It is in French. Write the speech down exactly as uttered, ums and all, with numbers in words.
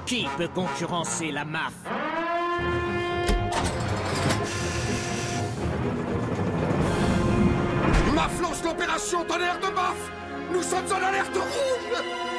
Qui peut concurrencer la M A F? M A F lance l'opération tonnerre de baf. Nous sommes en alerte rouge.